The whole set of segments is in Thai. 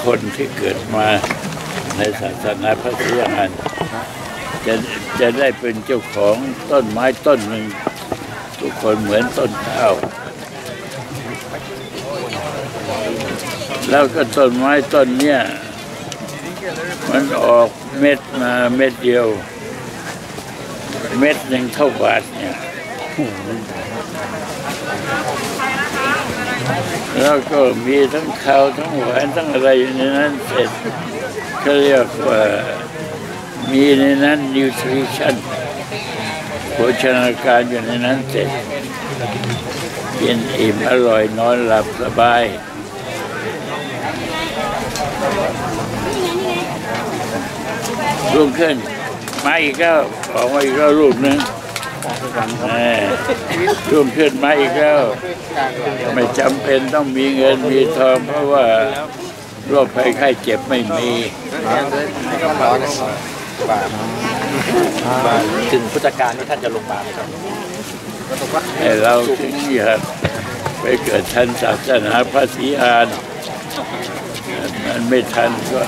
คนที่เกิดมาในศาสนาพระศรีอานจะได้เป็นเจ้าของต้นไม้ต้นหนึ่งทุกคนเหมือนต้นข้าวแล้วก็ต้นไม้ต้นเนี้ยมันออกเม็ดมาเม็ดเดียวเม็ดหนึ่งเท่าบาทเนี่ยแล้วก็มีทั้งข้าวทั้งหวานทั้งอะไรอยู่ในนั้นเสร็จเขาเรียกว่ามีในนั้นนิวทริชั่นโภชนาการอยู่ในนั้นเสร็จกินอิ่มอร่อยนอนหลับสบายรุ่งขึ้นมาอีกแล้วออกมาอีกแล้วรูปหนึ่งรุ่งขึ้นมาอีกแล้วไม่จำเป็นต้องมีเงินมีทองเพราะว่าโรคภัยไข้เจ็บไม่มีถึงพุทธกาลที่ท่านจะลงมาไหมครับแต่เราถึงอยากไปเกิดทันศาสนาพระศรีอานมันไม่ทันก็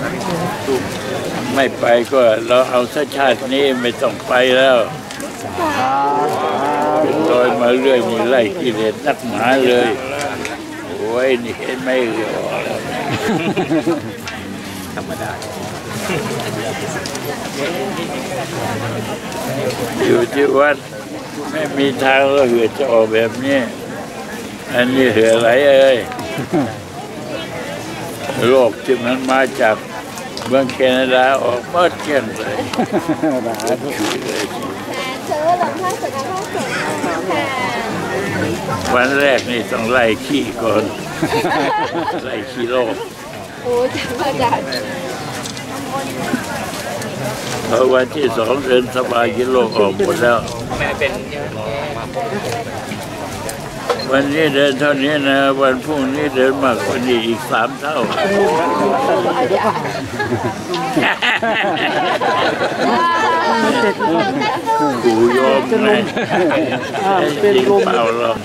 ไม่ไปก็เราเอาชาตินี้ไม่ต้องไปแล้วลอยมาเรื่อยนี่ไล่กิเลสนักหนาเลยโอ้ยนี่เห็นไม่หรอแล้วธรรมดาอยู่ที่วัดไม่มีทางเราเหือจะออกแบบนี้อันนี้เหือไหลเอ้ยโรคที่มันมาจากเมืองแคนาดาออกมาเกี่ยงเลยวันแรกนี่ต้องไล่ขี้ก่อนไล่ขี้โรคพอวันที่สองเดินสบายกิโลออกหมดแล้ววันนี้เดินเท่านี้นะวันพรุ่งนี้เดินมากกว่านี้อีก3 เท่ากูยอมเลยเป็นลมเปล่าหรอก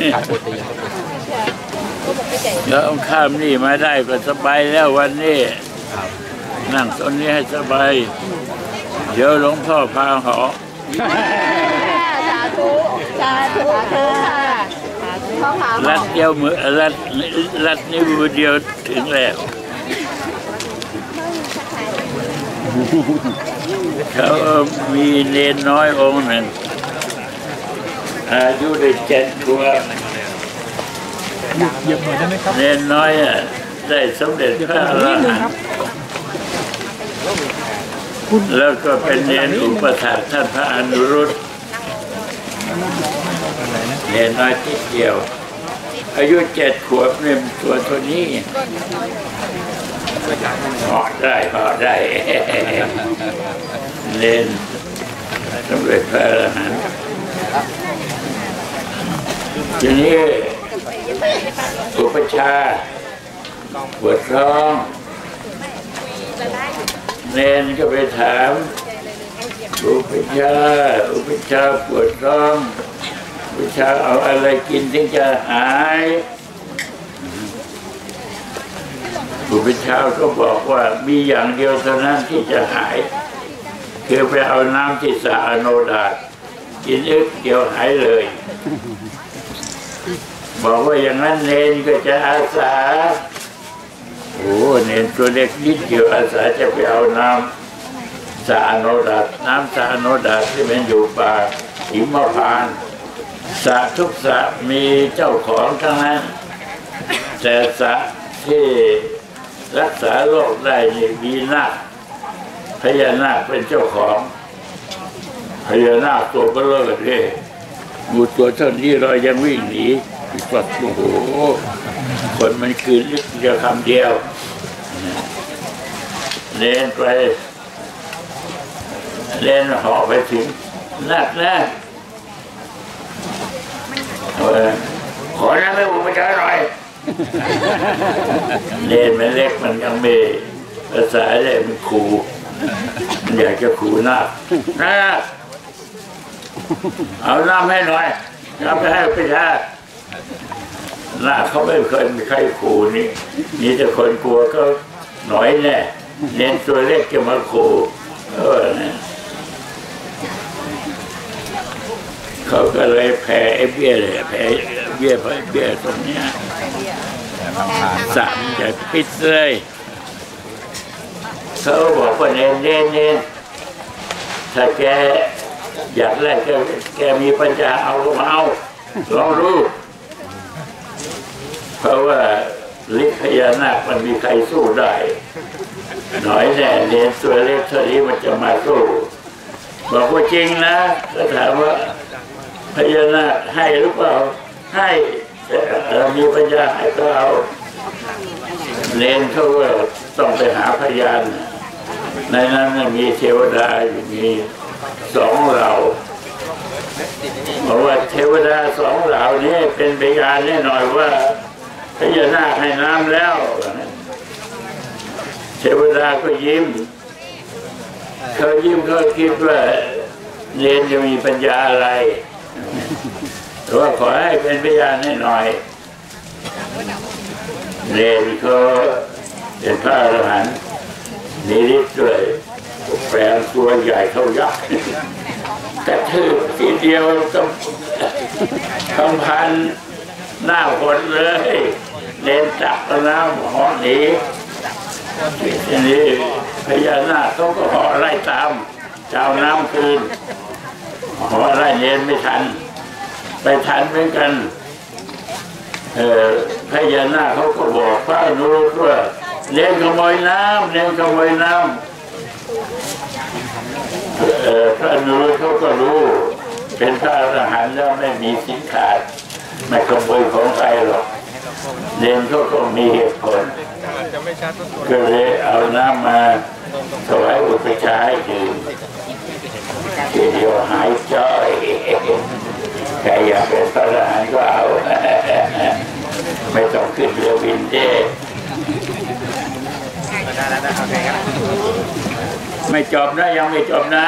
แล้วข้ามนี่มาได้ก็สบายแล้ววันนี้นั่งตรงนี้ให้สบายเดี๋ยวหลวงพ่อพาหอสาธุสาธุรัดเดียวมือรัดนิ้วเดียวถึงแล้วเขามีเนรน้อยองค์หนึ่งอายุได้7 ขวบเนรน้อยได้สมเด็จพระอรหันต์แล้วก็เป็นเนรอุปถากท่านพระอนุรุตเนรน้อยที่เดียวอายุ7 ขวบเนี่ยตัวเท่านี้เหาะได้เนรสมเด็จพระอรหันต์ทีนี้อุปชาปวดท้องเนรก็ไปถามอุปชาปวดท้องอุปชาเอาอะไรกินถึงจะหายอุปชาก็บอกว่ามีอย่างเดียวเท่านั้นที่จะหายคือไปเอาน้ำที่สะอาดโนดากินอึกเดียวหายเลยบอกว่าอย่างนั้นเนรก็จะอาสาโอ้เนรตัวเล็กนิดเดียวอาสาจะไปเอาน้ำสะอาดโนดาน้ำสะอาดโนดาที่เป็นอยู่ป่าหิมพานต์สระทุกสระมีเจ้าของทั้งนั้นแต่สระที่รักษาโรคได้นี่มีนาคพญานาคเป็นเจ้าของพญานาคตัวเบลอเลยงูตัวเท่านี้เรายังวิ่งหนีอีกว่าโอ้โหคนมันคืนลึกเดียวคำเดียวเล่นไปเล่นห่อไปถึงนาคนะขอน้ำให้ผมไปใช้หน่อยเล่นมันเล็กมันยังไม่ภาษาเล่นมันขู่มันอยากจะขู่นาคเอาน้ำให้หน่อยน้ำไปให้ไปช้านาคเขาไม่เคยมีใครขู่นี่แต่คนกลัวก็หน่อยแน่เน้นตัวเล็กจะมาขู่เขาก็เลยแผ่ไอ้เบี้ยเลยแผ่เบี้ยตรงนี้สั่งจะปิดเลยเขาบอกว่าเน้นถ้าแกอยากแรกแกมีปัญญาเอาก็มาเอาลองดูเพราะว่าฤทธิ์พญานาคมันมีใครสู้ได้หน่อยแน่เน้นตัวเล็กเท่านี้มันจะมาสู้บอกว่าจริงนะก็ถามว่าพญานาคให้หรือเปล่าให้เรามีปัญญาให้ก็เอาเน้นเขาว่าต้องไปหาพยานในนั้นมีเทวดาอยู่มี2 เหล่าบอกว่าเทวดา2 เหล่านี้เป็นพยานแน่นอนว่าพญานาคให้น้ำแล้วเทวดาก็ยิ้มเขาคิดว่าเนนจะมีปัญญาอะไรแต่ว่าขอให้เป็นพยานให้หน่อยเนนก็เป็นพระอรหันต์มีฤทธิ์ด้วยแปลงตัวใหญ่เท่ายักษ์กระทืบทีเดียวต้องพันหน้าคนเลยเน้นจับน้ำหอหนีทีนี้พญานาคเขาก็ห่อไล่ตามเจ้าน้ำคืนห่อไล่เน้นไม่ทันไปทันเหมือนกันพญานาคเขาก็บอกพระอนุรุตว่าเน้นขโมยน้ำพระอนุรุตเขาก็รู้เป็นพระอรหันต์แล้วไม่มีสินขาดไม่ขโมยของใครหรอกเน้นเขาก็มีเหตุผลก็เลยเอาน้ำมาถวายอุปชาให้ดื่มทีเดียวหายจ้อยใครอยากเป็นพระอรหันต์ก็เอาไม่ต้องขึ้นเรือบินเด้ไม่จบนะยังไม่จบนะ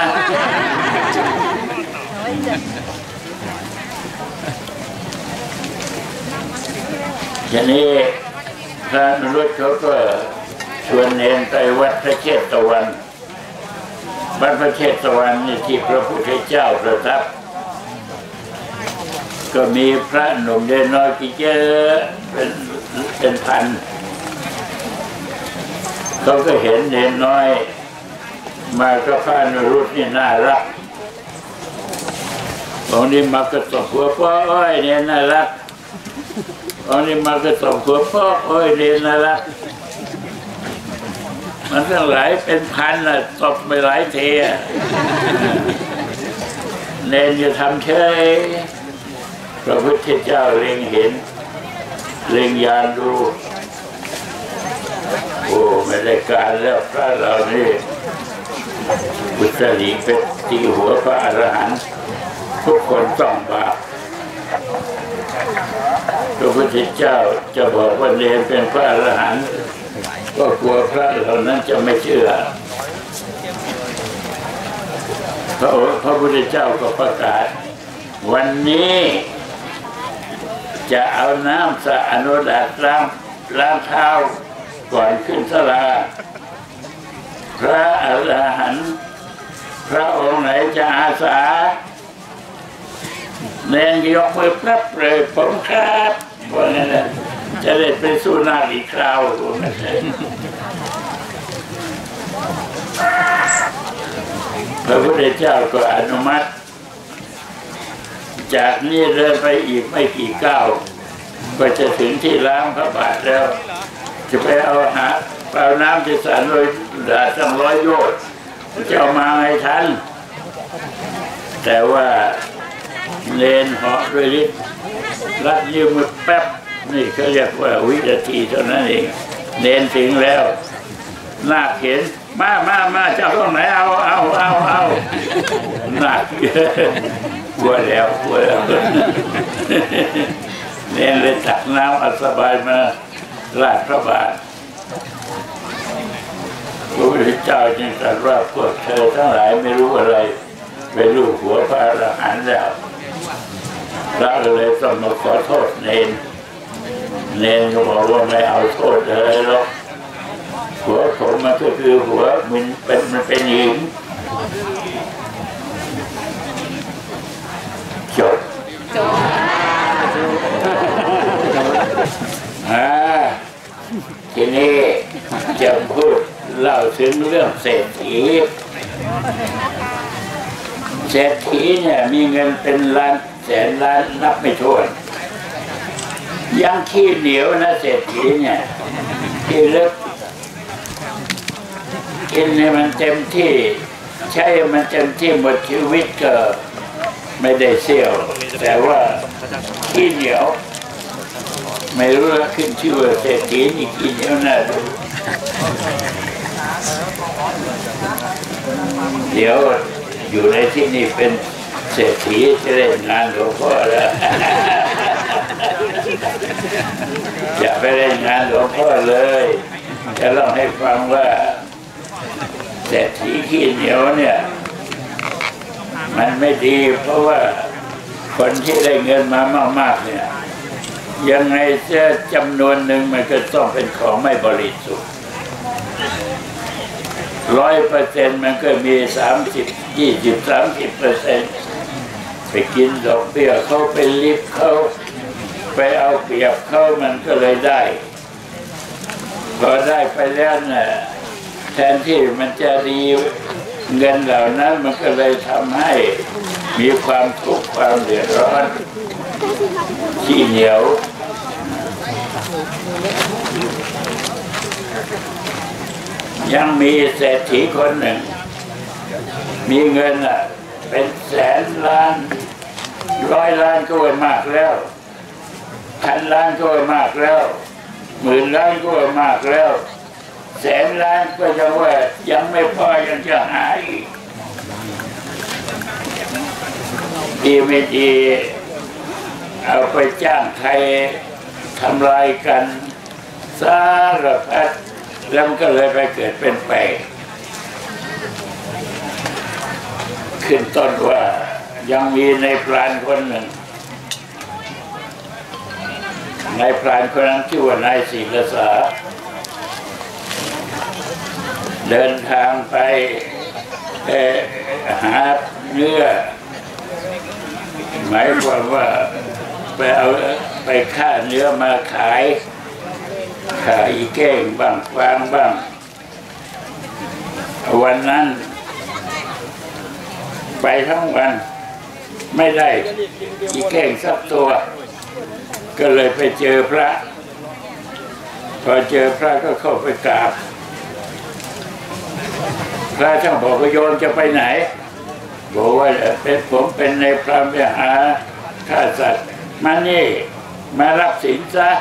ทีนี้พระอนุรุตเขาก็ชวนเนนไปวัดพระเชตวันวัดพระเชตวันนี่ที่พระพุทธเจ้าประทับก็มีพระหนุ่มเดนน้อยกี่เจอเป็นพันเขาก็เห็นเนนน้อยมาก็พระอนุรุตนี่น่ารักองค์นี้มาก็ตบหัวพ่ออ้อยเนนน่ารักองค์นี้มาก็ตบหัวพ่ออ้อยเนนน่ารักมันตั้งหลายเป็นพันน่ะตบไปหลายเทเนนจะทำเฉยพระพุทธเจ้าเล็งเห็นเล็งยานดูโอ้ไม่ได้การแล้วพระเรานี่อุตริเป็นตีหัวพระอรหันต์ทุกคนต้องบาปพระพุทธเจ้าจะบอกว่าเนรเป็นพระอรหันต์ก็กลัวพระเหล่านั้นจะไม่เชื่อพระพุทธเจ้าก็ประกาศวันนี้จะเอาน้ำสะอนุดาตล้างเท้าก่อนขึ้นศาลาพระอรหันต์พระองค์ไหนจะอาสาเนนยกมือปรับเลยผมครับว่างั้นแหละจะได้ไปสู้นาคอีกคราวพระพุทธเจ้าก็อนุมัติจากนี้เดินไปอีกไม่กี่ก้าวก็จะถึงที่ล้างพระบาทแล้วจะไปเอาน้ำที่สารโดยดาตั้ง100 โยชน์จะเอามาให้ทันแต่ว่าเนนเหาะด้วยฤทธิ์รัดยืมมือแป๊บนี่เขาเรียกว่าวินาทีเท่านั้นเองเนนถึงแล้วนาคเห็นมาเจ้าตรงไหนเอานาคกลัวแล้วเนนเลยตักน้ำอัศบายมาราดพระบาทพระพุทธเจ้าจึงตรัสว่าพวกเธอทั้งหลายไม่รู้อะไรไปลูบหัวพระอรหันต์แล้วพระเลยต้องมาขอโทษเนนก็บอกว่าไม่เอาโทษอะไรหรอกหัวผมมันก็คือหัวมันเป็นหินจบทีนี้จะพูดเล่าถึงเรื่องเศรษฐีเนี่ยมีเงินเป็นล้านแสนล้านนับไม่ถ้วนยังขี้เหนียวนะเศรษฐีเนี่ยที่ลึกกินให้มันเต็มที่ใช้มันเต็มที่หมดชีวิตก็ไม่ได้เสี่ยวแต่ว่าขี้เหนียวไม่รู้ละขึ้นชื่อว่าเศรษฐีนี่ขี้เหนียวน่าดูเดี๋ยวอยู่ในที่นี่เป็นเศรษฐีจะเล่นงานหลวงพ่อแล้วอย่าไปเล่นงานหลวงพ่อเลยจะเล่าให้ฟังว่าเศรษฐีขี้เหนียวเนี่ยมันไม่ดีเพราะว่าคนที่ได้เงินมามากๆเนี่ยยังไงจะจำนวนหนึ่งมันก็ต้องเป็นของไม่บริสุทธิ์100%มันก็มี20-30%ไปกินดอกเบี้ยเขาไปลิฟเขาไปเอาเปรียบเขามันก็เลยได้พอได้ไปแล้วน่ะแทนที่มันจะดีเงินเหล่านั้นมันก็เลยทำให้มีความทุกข์ความเดือดร้อนขี้เหนียวยังมีเศรษฐีคนหนึ่งมีเงินเป็นแสนล้าน100 ล้านก็มากแล้ว1,000 ล้านก็มากแล้ว10,000 ล้านก็มากแล้วแสนล้านก็จะว่ายังไม่พอยังจะหาอีกดีไม่ดีเอาไปจ้างใครทำลายกันสารพัดแล้วมันก็เลยไปเกิดเป็นไปขึ้นต้นว่ายังมีในพรานคนหนึ่งนายพรานคนนั้นชื่อว่านายศิลสาเดินทางไปหาเนื้อหมายความว่าไปฆ่าเนื้อมาขายอีเก้งบ้างฟางบ้างวันนั้นไปทั้งวันไม่ได้อีเก้งสักตัวก็เลยไปเจอพระพอเจอพระก็เข้าไปกราบพระช่างบอกว่าโยมจะไปไหนบอกว่าผมเป็นในพรามไปหาฆ่าสัตว์มานี่มารับศีลซะ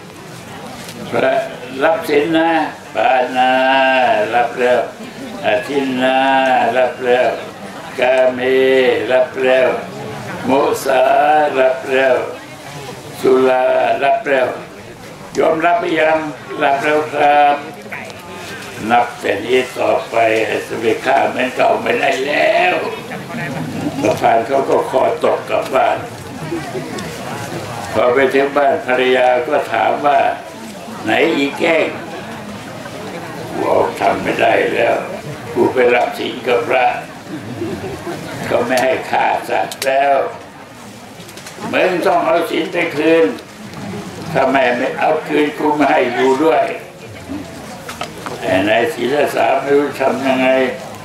รับศีลนะปานารับแล้วอาทินนารับแล้วกาเมรับแล้วมุสารับแล้วสุรารับแล้วยอมรับหรือยังรับแล้วครับนับแต่นี้ต่อไปจะไปฆ่าเหมือนเก่าไม่ได้แล้วประธานเขาก็คอตกกลับบ้านพอไปถึงบ้านภรรยาก็ถามว่าไหนอีแก้งบอกทำไม่ได้แล้วกูไปรับศีลกับพระเขาไม่ให้ฆ่าสัตว์แล้วมึงต้องเอาศีลไปคืนถ้าไม่เอาคืนกูไม่ให้อยู่ด้วยแต่นายศิลสาไม่รู้ทำยังไง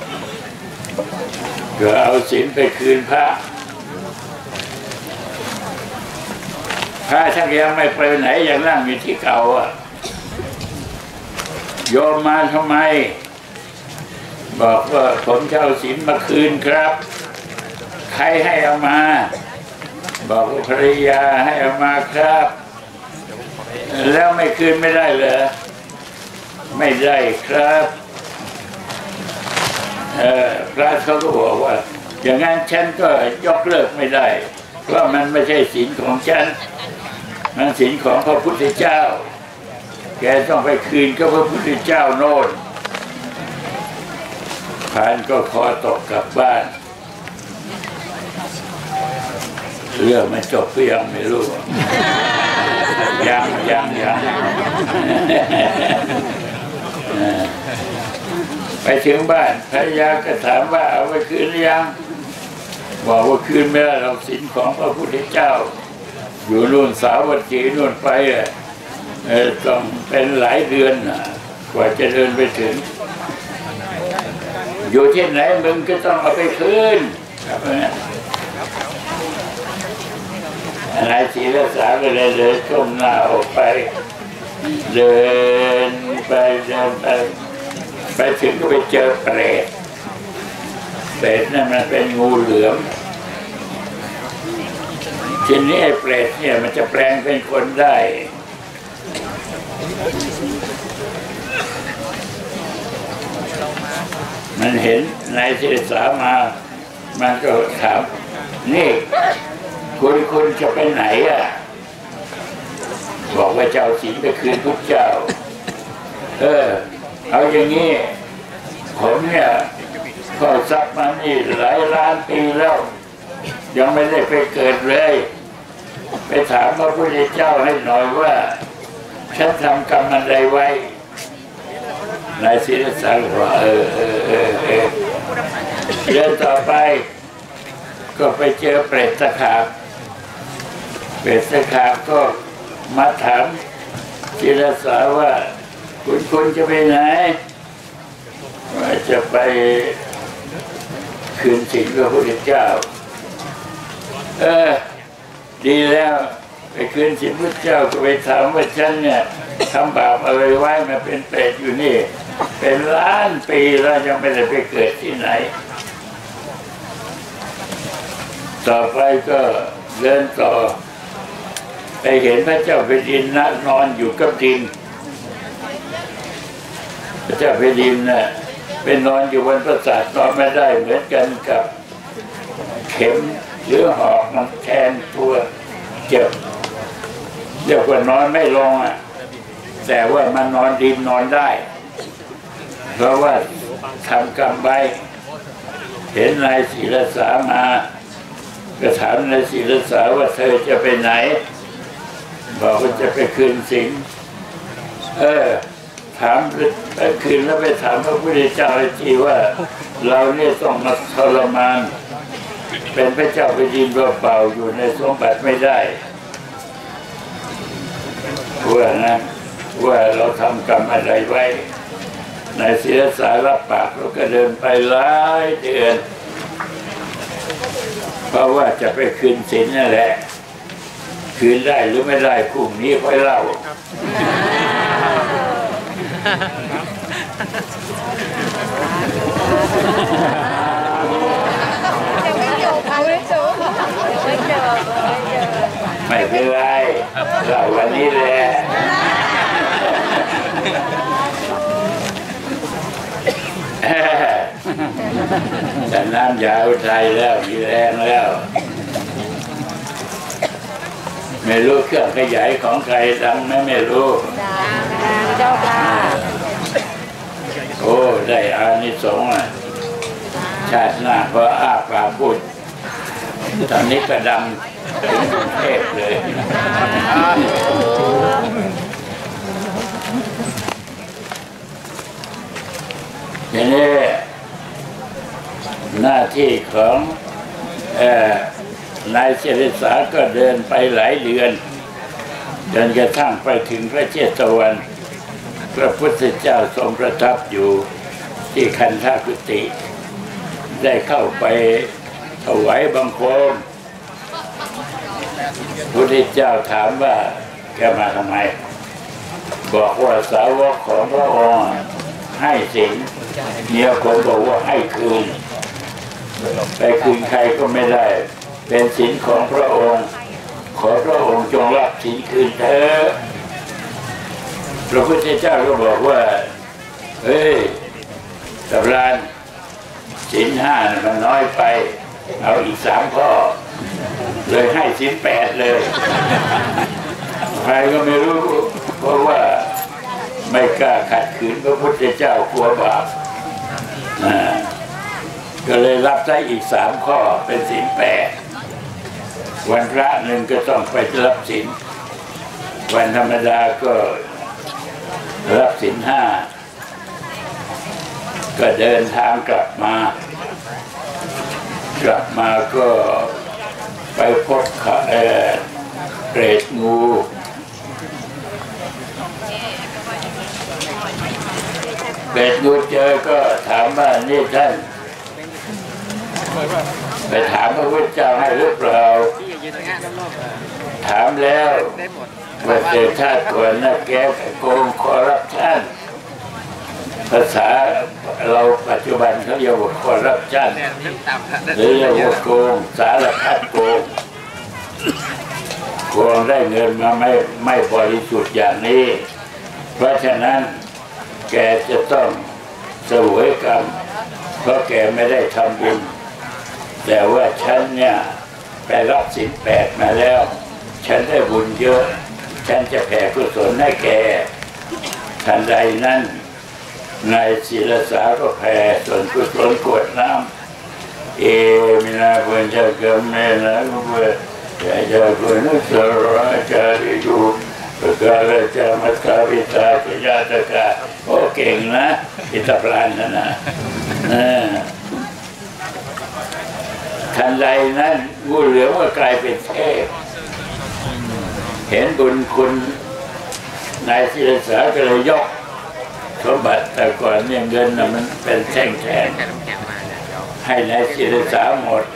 ก็เอาศีลไปคืนพระชักยังไม่ไปไหนยังนั่งอยู่ที่เก่าโยมมาทำไมบอกว่าผมจะเอาศีลมาคืนครับใครให้เอามาบอกว่าภรรยาให้เอามาครับแล้วไม่คืนไม่ได้เหรอไม่ได้ครับพระเขาก็บอกว่าอย่างนั้นฉันก็ยกเลิกไม่ได้เพราะมันไม่ใช่ศีลของฉันมันศีลของพระพุทธเจ้าแกต้องไปคืนกับพระพุทธเจ้าโน่นพานก็คอตกกลับบ้านเรื่องมันจบหรือยังไม่รู้ยังไปถึงบ้านภรรยาก็ถามว่าเอาไปคืนหรือยังบอกว่าคืนไม่ได้เราศีลของพระพุทธเจ้าอยู่นู่นสาวัตถีนู่นไปต้องเป็นหลายเดือนกว่าจะเดินไปถึงอยู่ที่ไหนมึงก็ต้องเอาไปคืนครับนายศรีรักษาก็เลยก้มหน้าออกไปเดินไปถึงก็ไปเจอเปรตนั่นมันเป็นงูเหลือมทีนี้ไอ้เปรตเนี่ยมันจะแปลงเป็นคนได้มันเห็นนายศิริสามามันก็ถามนี่คุณจะไปไหนบอกว่าเจ้าศีลไปคืนพุทธเจ้าเอาอย่างนี้ผมเนี่ยก็ซักมานี่หลายล้านปีแล้วยังไม่ได้ไปเกิดเลยไปถามพระพุทธเจ้าให้หน่อยว่าฉันทำกรรมอะไรไว้นายศิริศักดิ์ว่าเดินต่อไปก็ไปเจอเปรตตะขาบก็มาถามศิริศักดิ์ว่าคุณจะไปไหนว่าจะไปคืนศีลพระพุทธเจ้าดีแล้วไปคืนศีลพระพุทธเจ้าก็ไปถามว่าฉันเนี่ยทำบาปอะไรไว้มาเป็นเปรตอยู่นี่เป็นล้านปีแล้วยังไม่ได้ไปเกิดที่ไหนต่อไปก็เดินต่อไปเห็นพระเจ้าแผ่นดินนอนอยู่กับดินพระเจ้าแผ่นดินน่ะเป็นนอนอยู่บนปราสาทนอนไม่ได้เหมือนกันกับเข็มหรือหอกมันแทนตัวเจ็บเรียกว่านอนไม่ลงแต่ว่ามันนอนดินนอนได้เพราะว่าทำกรรมไว้เห็นนายศิริสามาก็ถามนายศิริสาว่าเธอจะไปไหนบอกว่าจะไปคืนศีลถามไปคืนแล้วไปถามพระพุทธเจ้าทีว่าเราเนี่ยต้องมาทรมานเป็นพระเจ้าแผ่นดินเปล่าๆอยู่ในสมบัติไม่ได้ว่าเราทำกรรมอะไรไว้นายศิริสารับปากแล้วก็เดินไปหลายเดือนเพราะว่าจะไปคืนศีลนั่นแหละคืนได้หรือไม่ได้พรุ่งนี้ค่อยเล่าไม่เป็นไรเราวันนี้แหละแต่น้ำยาอุทัยแล้วมีแรงแล้วไม่รู้เครื่องขยายของใครดังไหมไม่รู้เจ้าค่ะโอ้ได้อานิสงส์ชาติหน้าพออ้าปากพูดตอนนี้ก็ดังถึงกรุงเทพเลยทีนี้หน้าที่ของนายศิริสาก็เดินไปหลายเดือนจนกระทั่งไปถึงพระเชตวันพระพุทธเจ้าทรงประทับอยู่ที่คันธกุติได้เข้าไปถวายบังคมพระพุทธเจ้าถามว่าแกมาทำไมบอกว่าสาวกของพระองค์ให้ศีลเนี่ยคนบอกว่าให้คืนไปคืนใครก็ไม่ได้เป็นศีลของพระองค์ขอพระองค์จงรับศีลคืนเถอะพระพุทธเจ้าก็บอกว่าเฮ้ยตำรานศีล5มันน้อยไปเอาอีก3 ข้อเลยให้ศีล8เลยใครก็ไม่รู้เพราะว่าไม่กล้าขัดขืนพระพุทธเจ้ากลัวบาปก็เลยรับได้อีก3 ข้อเป็นศีล8วันพระหนึ่งก็ต้องไปรับศีลวันธรรมดาก็รับศีล5 ก็เดินทางกลับมาก็ไปพบเกรดงูเจอก็ถามว่านี่ท่านไปถามพระพุทธเจ้าให้หรือเปล่าถามแล้วว่าเจอชาติก่อนนะแกโกงคอร์รัปชันภาษาเราปัจจุบันเขาเรียกว่าคอร์รัปชันหรือเรียกว่าโกงสารพัดโกงได้เงินมาไม่บริสุทธิ์อย่างนี้เพราะฉะนั้นแกจะต้องเสวยกรรมเพราะแกไม่ได้ทำบุญแต่ว่าฉันเนี่ยไปรับศีล8มาแล้วฉันได้บุญเยอะฉันจะแผ่กุศลให้แกทันใดนั้นนายศิลสาก็แผ่ส่วนกุศลกวดน้ำมินาปุญญกรรมเมนะกุเบจะกุณสราจาริยุประกาศจะมัสคาวิตาปิยาตกาโอ้เก่งนะอิตาพลานนะทันใดนั้นงูเหลือมก็กลายเป็นเทพเห็นบุญคุณนายศิลสาก็เลยยกสมบัติแต่ก่อนเนี่ยเงินน่ะมันเป็นแท่งให้นายศิลสาหมด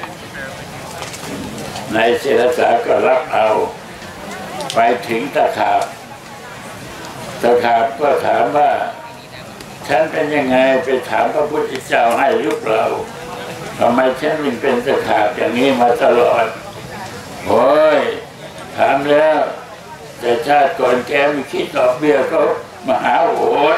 นายศิลสาก็รับเอาไปถึงตะขาบก็ถามว่าฉันเป็นยังไงไปถามพระพุทธเจ้าให้หรือเปล่าทำไมฉันยังเป็นตะขาบอย่างนี้มาตลอดโอ้ยถามแล้วแต่ชาติก่อนแกไม่คิดดอกเบี้ยก็มหาโหด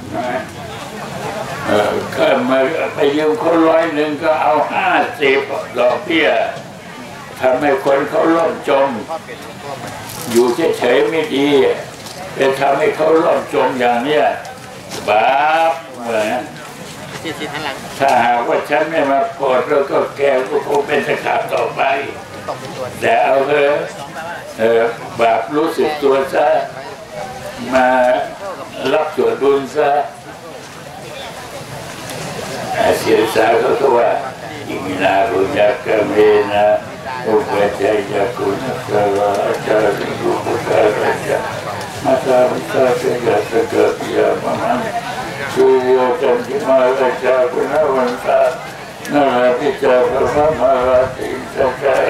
ก็มาไปยืมคน100ก็เอา50ดอกเบี้ยทำให้คนเขาล่มจมอยู่เฉยๆไม่ดีเป็นทำให้เขาล่มจมอย่างเนี้ยบาปเหมือนถ้าหากว่าฉันไม่มาโปรดแล้วก็แกก็คงเป็นตะขาบต่อไปแต่เอาเถอะบาปรู้สึกตัวซะมารับส่วนบุญซะเสียสาเขาก็ว่าอิมินาบุญญากรรมเมนะอุปจัยยาคุณสารจาริยุปการะจามาตาวิตาเสียสกัดยามันสุโยจันทิมาราชาคุณวันตานาราพิจารพระมาราติสัจจะ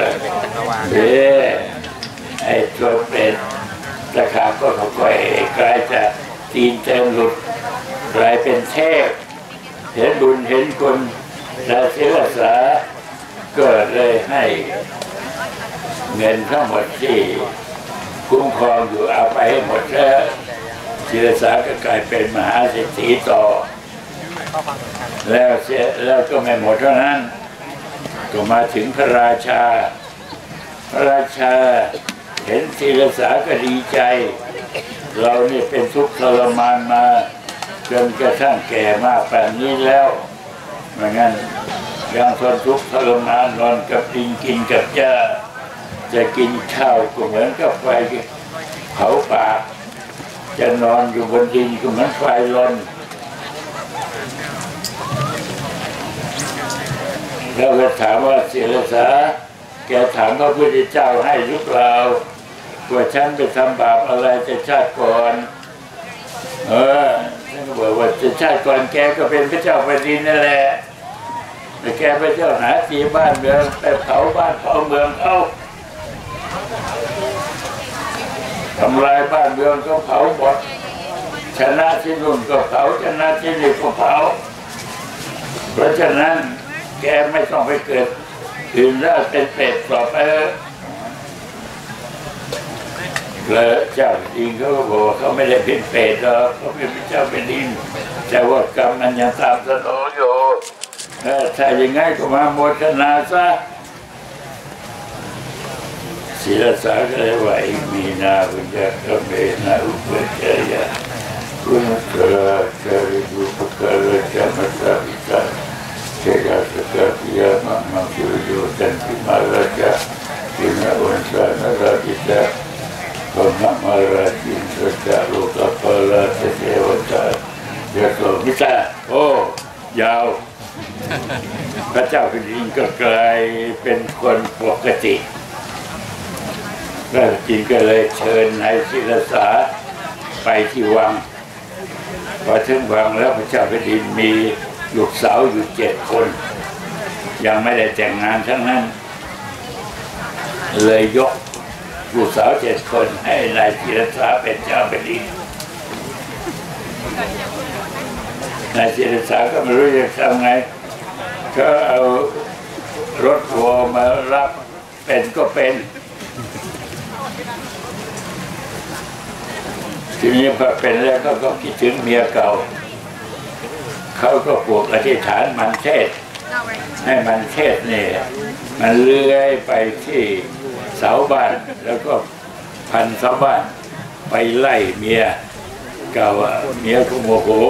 ไอ้ตัวเป็นตะขาบก็ค่อยๆกลายจากตีนเต็มหลุดกลายเป็นเทพเห็นบุญเห็นคุณและศิลสาก็เลยให้เงินทั้งหมดที่คุ้มครองอยู่เอาไปให้หมดแล้วศิลสาก็กลายเป็นมหาเศรษฐีต่อแล้วก็ไม่หมดเท่านั้นก็มาถึงพระราชาเห็นศิลสาก็ดีใจเรานี่เป็นทุกข์ทรมานมาจนกระทั่งแก่มากแบบนี้แล้วไม่งั้นยังทนทุกข์ทรมานนอนกับดินกินกับหญ้าจะกินข้าวก็เหมือนกับไฟเผาปากจะนอนอยู่บนดินก็เหมือนไฟลนแล้วก็ถามว่าศิลสาแกถามพระพุทธเจ้าให้หรือเปล่าว่าฉันไปทำบาปอะไรจะชาติก่อนท่านก็บอกว่าจะชาติก่อนแกก็เป็นพระเจ้าแผ่นดินนั่นแหละแต่แกไปเที่ยวหาตีบ้านเมืองไปเผาบ้านเผาเมืองเขาทำลายบ้านเมืองก็เผาหมดชนะที่นู่นก็เผาชนะที่นี่ก็เผาเพราะฉะนั้นแกไม่ต้องไปเกิดอื่นแล้วเป็นเปรตต่อไปแล้วเจ้าดินเขาก็บอกเขาไม่ได้เป็นเปรตหรอกเขาเป็นพระเจ้าเป็นดินแต่ว่ากรรมมันยังตามสนองอยู่ถ้าอย่างงั้นก็มาโมทนาซะศิลสาก็เลยว่ามีนาบุญญากรรมเมนะอุปจัยยาคุณสราจาริยุปการะจามัสสาวิตาเจยาสกัดยามังสุริโยจันทิมาราชาคุณวันสานาราชิตาพระมาราชินสัจจโลกปาราเทวตาเดี๋ยวโสมิตาโอ้ยาวพระเจ้าแผ่นดินก็กลายเป็นคนปกติพระจินก็เลยเชิญนายศิรสาไปที่วังพอถึงวังแล้วพระเจ้าแผ่นดินมีลูกสาวอยู่7 คนยังไม่ได้แต่งงานทั้งนั้นเลยยกลูกสาว7 คนให้นายศิรสาเป็นเจ้าแผ่นดินนายศิรสาก็ไม่รู้จะทำไงก็เอารถวัวมารับเป็นก็เป็นทีนี้พอเป็นแล้วก็คิดถึงเมียเก่าเขาก็ปลูกอธิษฐานมันเทศให้มันเทศเนี่ยมันเลื้อยไปที่เสาบ้านแล้วก็พันเสาบ้านไปไล่เมียเก่าเมียก็โมโห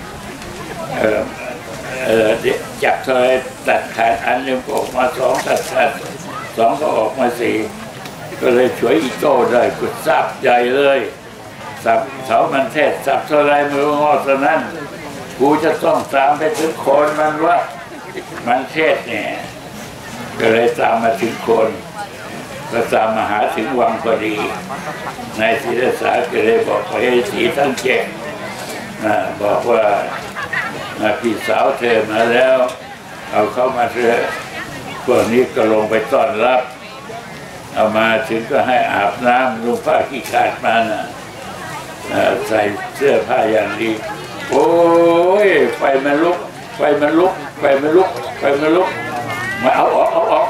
จับเธอตัดขาดอันหนึ่งออกมา2ตัดขาด2ก็ออกมา4ก็เลยช่วยอีโต้ได้กุดซับใหญ่เลยสับเสามันเทศสับเท่าไรมืองอเท่านั้นกูจะต้องตามไปถึงโคนมันว่ามันเทศเนี่ยก็เลยตามมาถึงโคนก็ตามมาหาถึงวังพอดีนายศิรสาก็เลยบอกไปให้สีทั้ง7บอกว่าพี่สาวเธอมาแล้วเอาเข้ามาเถอะพวกนี้ก็ลงไปต้อนรับเอามาถึงก็ให้อาบน้ำนุ่งผ้าขี้ขาดมาใส่เสื้อผ้าอย่างดีโอ้ยไฟมันลุกมาเอาออก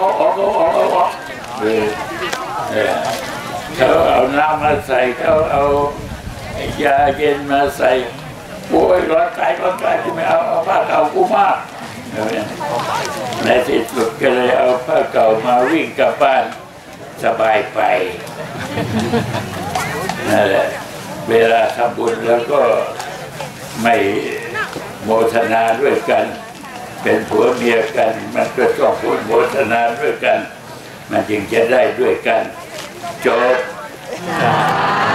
เขาเอาน้ำมาใส่เขาเอายาเย็นมาใส่โอ้ยร้อนกายที่ไม่เอาผ้าเก่ากูมากในที่สุดก็เลยเอาผ้าเก่ามาวิ่งกลับบ้านสบายไปนั่นแหละเวลาทำบุญแล้วก็ไม่โมทนาด้วยกันเป็นผัวเมียกันมันก็ต้องพูดโมทนาด้วยกันมันจึงจะได้ด้วยกันจบ